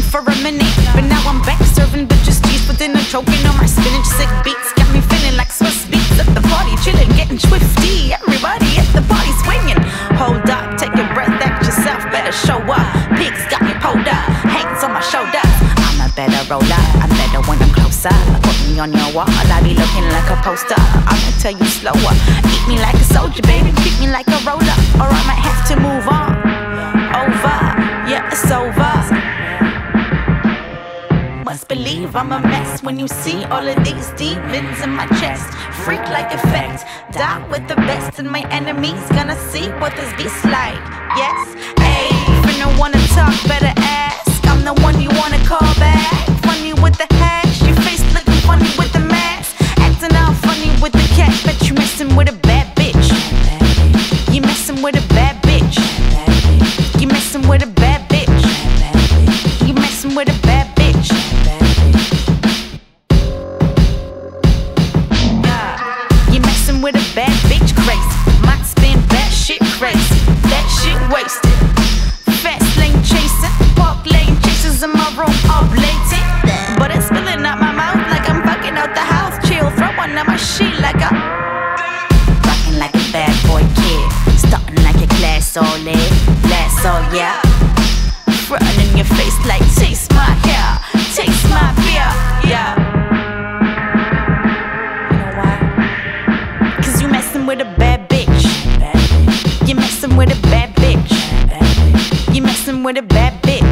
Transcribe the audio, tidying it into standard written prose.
for a minute, but now I'm back serving bitches cheese within a choking on my spinach. Sick beats got me feeling like Swiss beats at the party, chilling, getting swifty. Everybody at the party swinging. Hold up, take a breath, act yourself, better show up. Pigs got me pulled up, hands on my shoulders. I'm a better roller, I'm better when I'm closer. Put me on your wall, I be looking like a poster. I'ma tell you slower, eat me like a soldier, baby, treat me like a roller, or I might have to move on. Over, yeah, it's over. Must believe I'm a mess when you see all of these demons in my chest. Freak like effect, die with the best, and my enemies gonna see what this beast's like. Yes, ayy, finna wanna talk, better ask. I'm the one you wanna call back. Funny with the hash, your face looking funny with the mask. Acting all funny with the cash, bet you messing with a bad bitch. You messing with a bad bitch. You messing with a bad bitch. You messing with a bad bitch. You messing with a bad bitch, crazy. Might spin bad shit crazy. That shit wasted. Fast lane chasing, park lane chases in my room all blatant. But it's spilling out my mouth like I'm fucking out the house. Chill, throw one on my shit like a rockin' like a bad boy kid. Starting like a glass all lit, glass all yeah. Frontin' in your face like taste my hair, taste my beer, yeah. You know why? Cause you messin' with a bad bitch. You messin' with a bad bitch. You messin' with a bad bitch.